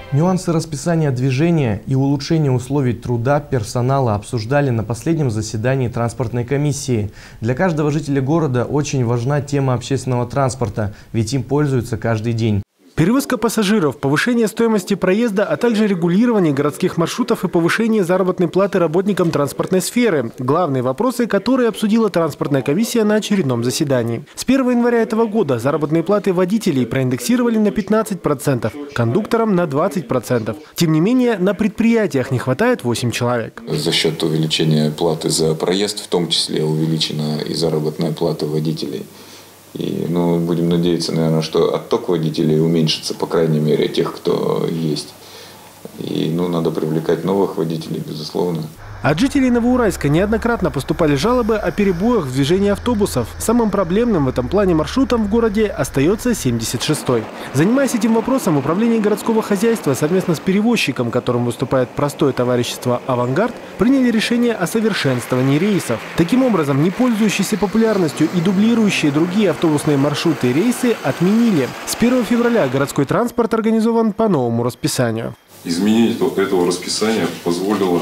Нюансы расписания движения и улучшения условий труда персонала обсуждали на последнем заседании транспортной комиссии. Для каждого жителя города очень важна тема общественного транспорта, ведь им пользуются каждый день. Перевозка пассажиров, повышение стоимости проезда, а также регулирование городских маршрутов и повышение заработной платы работникам транспортной сферы – главные вопросы, которые обсудила транспортная комиссия на очередном заседании. С 1 января этого года заработные платы водителей проиндексировали на 15%, кондукторам на 20%. Тем не менее, на предприятиях не хватает 8 человек. За счет увеличения платы за проезд, в том числе увеличена и заработная плата водителей. И будем надеяться, наверное, что отток водителей уменьшится, по крайней мере, тех, кто есть. И надо привлекать новых водителей, безусловно. От жителей Новоуральска неоднократно поступали жалобы о перебоях в движении автобусов. Самым проблемным в этом плане маршрутом в городе остается 76-й. Занимаясь этим вопросом, управление городского хозяйства совместно с перевозчиком, которым выступает простое товарищество «Авангард», приняли решение о совершенствовании рейсов. Таким образом, не пользующиеся популярностью и дублирующие другие автобусные маршруты и рейсы отменили. С 1 февраля городской транспорт организован по новому расписанию. Изменение этого расписания позволило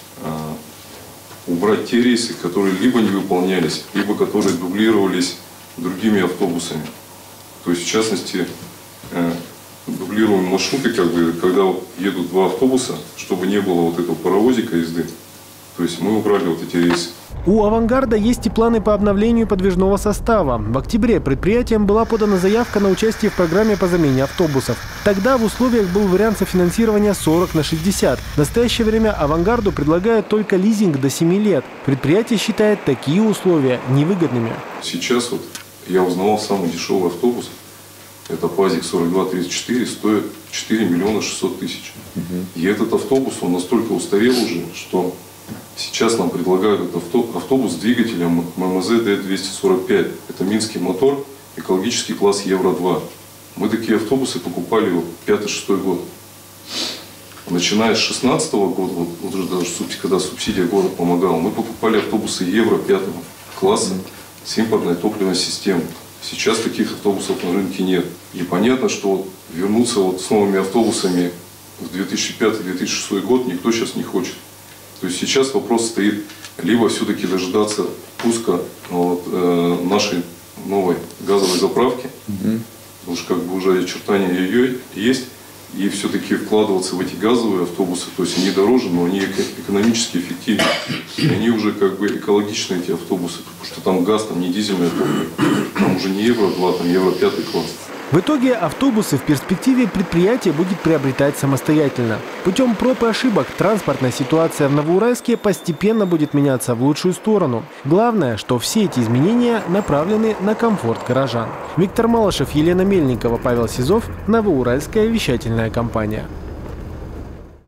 убрать те рейсы, которые либо не выполнялись, либо которые дублировались другими автобусами. То есть, в частности, дублируемые маршруты, когда едут два автобуса, чтобы не было этого паровозика езды. То есть мы убрали эти рейсы. У «Авангарда» есть и планы по обновлению подвижного состава. В октябре предприятием была подана заявка на участие в программе по замене автобусов. Тогда в условиях был вариант софинансирования 40/60. В настоящее время «Авангарду» предлагают только лизинг до 7 лет. Предприятие считает такие условия невыгодными. Сейчас я узнавал самый дешевый автобус. Это ПАЗик 4234, стоит 4 600 000. И этот автобус, он настолько устарел уже, что сейчас нам предлагают автобус с двигателем ММЗ Д-245. Это минский мотор, экологический класс Евро-2. Мы такие автобусы покупали 5-6 год. Начиная с 2016 года, уже даже когда субсидия город помогала, мы покупали автобусы Евро-5 класса с импортной топливной системой. Сейчас таких автобусов на рынке нет. И понятно, что вернуться с новыми автобусами в 2005-2006 год никто сейчас не хочет. То есть сейчас вопрос стоит, либо все-таки дожидаться пуска нашей новой газовой заправки, потому что уже очертания ее есть, и все-таки вкладываться в эти газовые автобусы, то есть они дороже, но они экономически эффективны. И они уже экологичны, эти автобусы, потому что там газ, там не дизельное топливо, там уже не Евро-2, там Евро-5 класс. В итоге автобусы в перспективе предприятие будет приобретать самостоятельно. Путем проб и ошибок транспортная ситуация в Новоуральске постепенно будет меняться в лучшую сторону. Главное, что все эти изменения направлены на комфорт горожан. Виктор Малышев, Елена Мельникова, Павел Сизов, Новоуральская вещательная компания.